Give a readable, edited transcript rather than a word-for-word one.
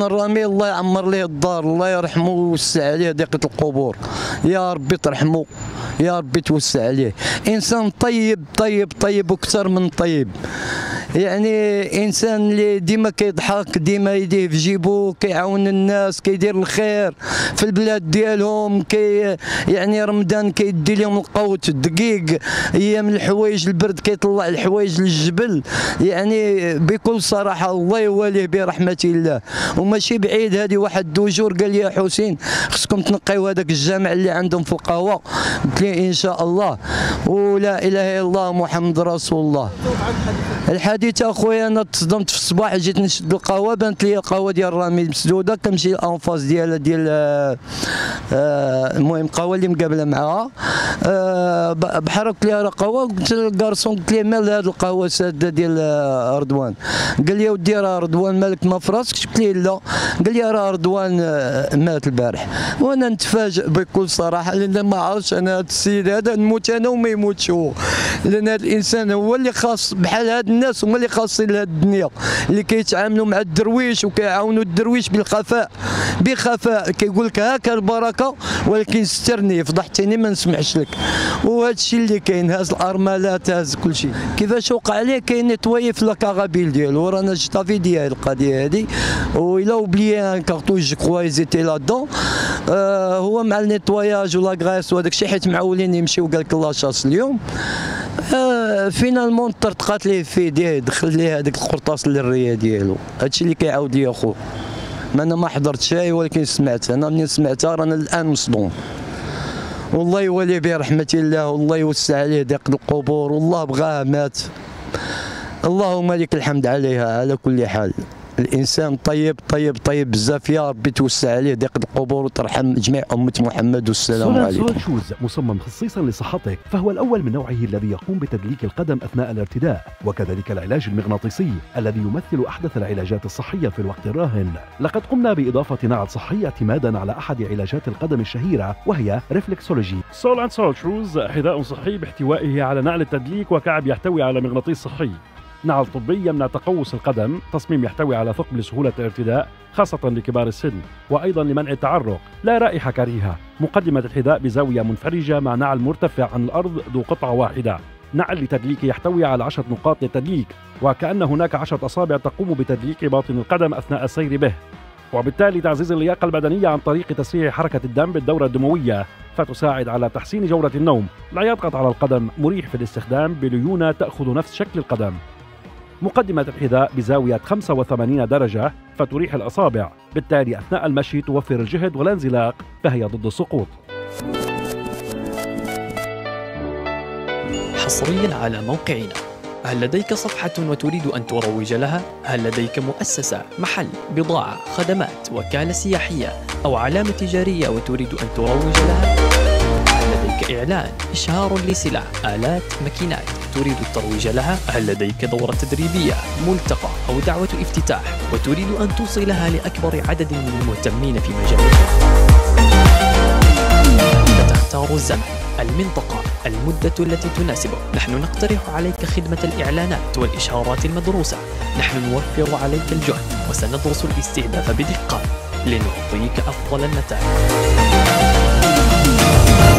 الانسان الرامي الله يعمر ليه الدار، الله يرحمه ويوسع عليه ضيقة القبور، يا ربي ترحمه، يا ربي توسع عليه. انسان طيب طيب طيب وكثر من طيب، يعني انسان اللي ديما كيضحك، ديما يديه في جيبو، كيعاون الناس، كيدير الخير في البلاد ديالهم، يعني رمضان كيدي لهم القوت الدقيق، ايام الحوايج البرد كيطلع الحوايج للجبل، يعني بكل صراحه الله يواليه برحمه الله. وماشي بعيد هذه واحد دوجور قال لي يا حسين خصكم تنقيو هذاك الجامع اللي عندهم في القهوه، قلت لي ان شاء الله، ولا اله الا الله محمد رسول الله. الحديث اخويا انا تصدمت في الصباح، جيت نشد القهوه بانت لي القهوه ديال الرامي مسدوده، كنمشي الانفاس ديال المهم القهوه اللي مقابله معاها، بحال قلت لها راه قهوه، قلت للكارسون قلت ليه مال هذه القهوه ساده ديال رضوان، قال لي ودي راه رضوان مالك ما في راسك، قلت ليه لا، قال لي راه رضوان مات البارح. وانا نتفاجئ بكل صراحه، لان ما عرفتش انا هذا السيد هذا نموت انا وما يموتش هو، لان هذا الانسان هو اللي خاص بحال هاد الناس هما اللي خاصين لهاد الدنيا، اللي كيتعاملوا مع الدرويش وكيعاونوا الدرويش بالخفاء، بخفاء، كيقول لك هاكا البركه ولكن سترني فضحتني ما نسمحش لك. وهذا الشيء اللي كاين، هاز الارملات هاز كل شيء. كيفاش وقع عليه كاين نيتواي في لاكارابيل ديالو، رانا شفتا في ديال القضيه هذه، وإلا اوبليي ان كارتوش جو كخوا زيتي لا دون، هو مع النيتواياج ولا غريس وهذاك الشيء، حيت معولين يمشيو قال لك لاشاس اليوم، فينالمون طرطقات ليه في يديه، دخل ليه هذاك القرطاس للريه ديالو. هادشي اللي كيعاود لي اخو، ما انا ما حضرت شيء ولكن سمعت، انا منين سمعتها رانا الان مصدوم. والله يولي برحمة الله، والله يوسع عليه ضيق القبور، والله بغاه مات، اللهم لك الحمد عليها. على كل حال الانسان طيب طيب طيب بزاف، يا ربي توسع عليه ضيق القبور وترحم جميع امه محمد، والسلام عليكم. سولان شوز مصمم خصيصا لصحتك، فهو الاول من نوعه الذي يقوم بتدليك القدم اثناء الارتداء، وكذلك العلاج المغناطيسي الذي يمثل احدث العلاجات الصحيه في الوقت الراهن. لقد قمنا باضافه نعل صحي اعتمادا على احد علاجات القدم الشهيره وهي ريفلكسولوجي. سولان شوز حذاء صحي باحتوائه على نعل التدليك وكعب يحتوي على مغناطيس صحي. نعل طبي يمنع تقوس القدم، تصميم يحتوي على ثقب لسهولة الارتداء خاصة لكبار السن، وأيضا لمنع التعرق، لا رائحة كريهة. مقدمة الحذاء بزاوية منفرجة مع نعل مرتفع عن الأرض ذو قطعة واحدة. نعل لتدليك يحتوي على 10 نقاط للتدليك، وكأن هناك 10 أصابع تقوم بتدليك باطن القدم أثناء السير به، وبالتالي تعزيز اللياقة البدنية عن طريق تسريع حركة الدم بالدورة الدموية، فتساعد على تحسين جودة النوم. لا يضغط على القدم، مريح في الاستخدام بليونة تأخذ نفس شكل القدم. مقدمة الحذاء بزاوية 85 درجة فتريح الأصابع، بالتالي أثناء المشي توفر الجهد والانزلاق، فهي ضد السقوط. حصريا على موقعنا، هل لديك صفحة وتريد أن تروج لها؟ هل لديك مؤسسة، محل، بضاعة، خدمات، وكالة سياحية أو علامة تجارية وتريد أن تروج لها؟ هل لديك إعلان، إشهار لسلع، آلات، ماكينات تريد الترويج لها؟ هل لديك دورة تدريبية، ملتقى أو دعوة افتتاح وتريد أن توصلها لأكبر عدد من المهتمين في مجالك؟ تختار الزمن، المنطقة، المدة التي تناسبك. نحن نقترح عليك خدمة الإعلانات والإشهارات المدروسة. نحن نوفر عليك الجهد وسندرس الاستهداف بدقة لنعطيك أفضل النتائج.